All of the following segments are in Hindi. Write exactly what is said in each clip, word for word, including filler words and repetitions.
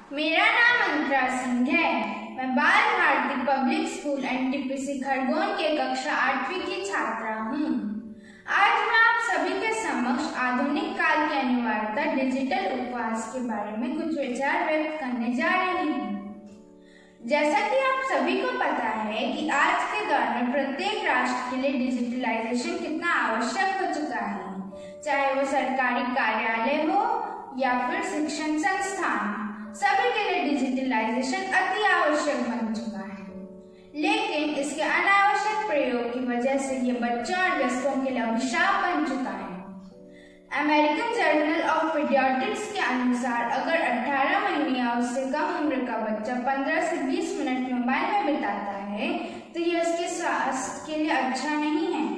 मेरा नाम अंतरा सिंह है। मैं Bal Bharti public school NTPC Khargone के कक्षा आठवीं की छात्रा हूँ। आज मैं आप सभी के समक्ष आधुनिक काल की अनिवार्यता डिजिटल उपवास के बारे में कुछ विचार व्यक्त करने जा रही हूँ। जैसा कि आप सभी को पता है कि आज के दौर में प्रत्येक राष्ट्र के लिए डिजिटलाइजेशन कितना आवश्यक हो चुका है, चाहे वो सरकारी कार्यालय हो या फिर शिक्षण संस्थान, सभी के लिए डिजिटलाइजेशन अति आवश्यक बन चुका है। लेकिन इसके अनावश्यक प्रयोग की वजह से ये बच्चों और वयस्कों के लिए अभिशाप बन चुका है। अमेरिकन जर्नल ऑफ पीडियाट्रिक्स के अनुसार अगर अठारह महीने या उससे कम उम्र का बच्चा पंद्रह से बीस मिनट मोबाइल में बिताता है तो यह उसके स्वास्थ्य के लिए अच्छा नहीं है।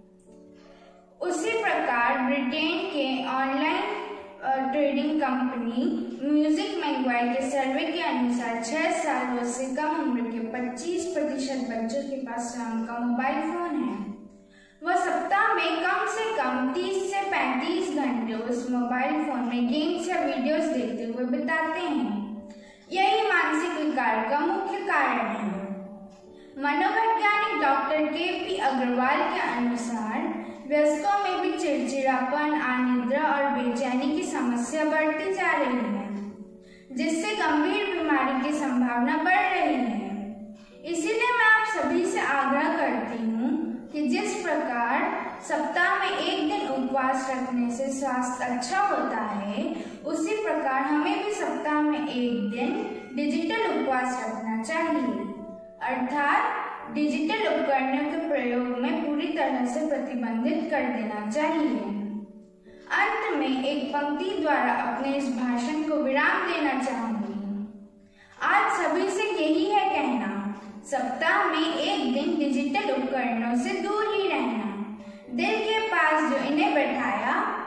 उसी प्रकार ब्रिटेन के online trading company music magpie के सर्वे के अनुसार छह सालों से कम उम्र के पच्चीस प्रतिशत बच्चों के पास स्वयं का मोबाइल फोन है। वह सप्ताह में कम से कम तीस से पैंतीस घंटे उस मोबाइल फोन में गेम्स या वीडियोस देखते हुए बिताते हैं। यही मानसिक विकार का मुख्य कारण है। मनोवैज्ञानिक डॉक्टर के पी अग्रवाल के अनुसार वयस्कों में भी चिड़चिड़ापन, अनिद्रा और बेचैनी की समस्या बढ़ती जा रही है, जिससे गंभीर बीमारी की संभावना बढ़ रही है। इसीलिए मैं आप सभी से आग्रह करती हूँ कि जिस प्रकार सप्ताह में एक दिन उपवास रखने से स्वास्थ्य अच्छा होता है, उसी प्रकार हमें भी सप्ताह में एक दिन डिजिटल उपवास रखना चाहिए, अर्थात डिजिटल उपकरणों के प्रयोग में पूरी तरह से प्रतिबंधित कर देना चाहिए। अंत में एक पंक्ति द्वारा अपने इस भाषण को विराम देना चाहूंगी। आज सभी से यही है कहना, सप्ताह में एक दिन डिजिटल उपकरणों से दूर ही रहना। दिल के पास जो इन्हें बैठाया